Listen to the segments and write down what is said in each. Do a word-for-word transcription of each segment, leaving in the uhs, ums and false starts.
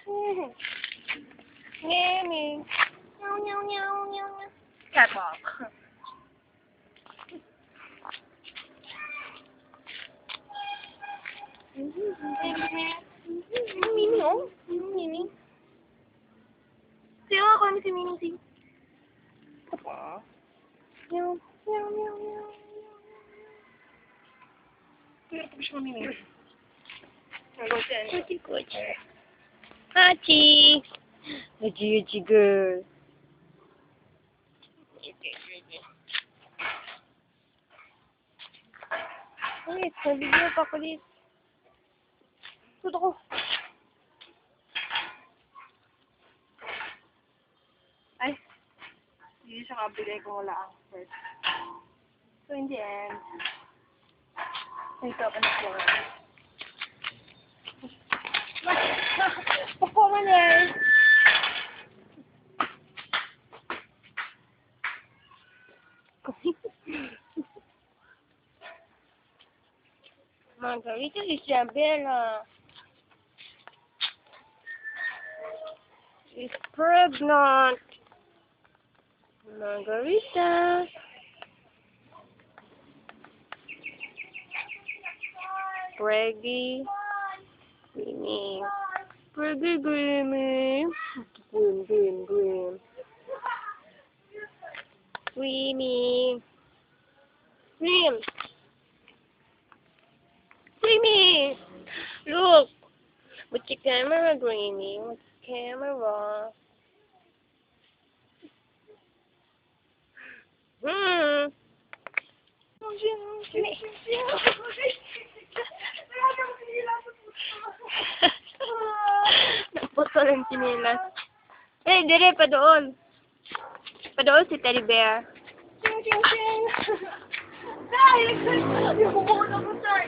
Meow, meow, meow, meow. Catwalk. Mimi, oh. Mimi. Sayo ako kami si Mimi. Si. Apa? Meow, meow, meow, meow. Pero pag siya Mimi. Hachi, Hachi. Hachi. Hachi, Hachi girl. Wait, nabigyan pa ko dito. Tuto ko. Ay, hindi siya kabigay kung wala ang first. So, in the end, ito ako na po. Pako man eh. Margarita Isabella is pregnant. Margarita. Preggy. Creamy. Preggy creamy. Green, green, green. Creamy. Cream. Creamy. Look. With your camera, Creamy. With your camera. Hmm. Naputol ang sinilas. Eh, dire, pa doon. Pa doon si Teddy Bear. Sing, sing, sing. Dahil, yung bumuhon ako, sir.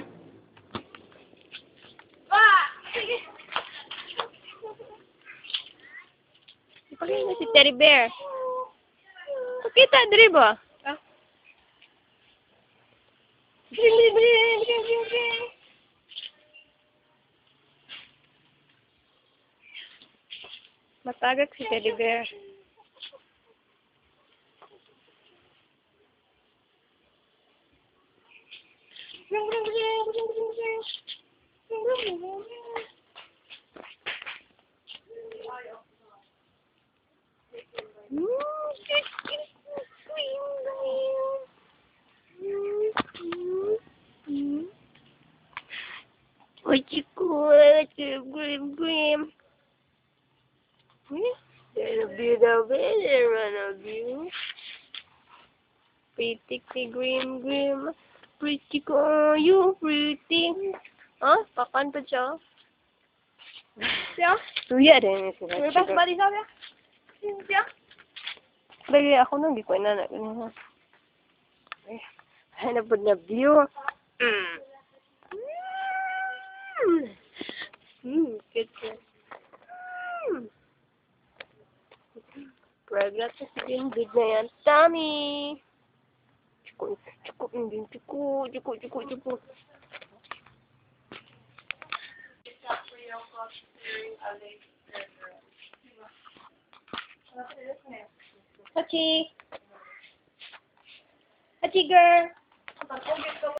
Ah! Sige. Ipagin na si Teddy Bear. Pakita, dire ba? Ah? Bring, bring, bring, bring, bring, bring. Matagak si Teddy Bear. Bring, bring, bring, bring, bring, bring. Bring, bring, bring, bring. What you call it? Grim, grim. There's a beautiful bear in front of you. Pretty grim, grim. Pretty girl, you pretty. Huh? Pakanta siya. Siya? Tuya din sila. May bas ba di sabi? Siya? Bagi ako nung di ko inanak. Ay, hanap po na view. Mm. Mm, good girl. Mm. Pregnant na si Good na yan. Tummy! Chuko, chuko, hindi, chuko, chuko, chuko, chuko. Hachi! Hachi girl!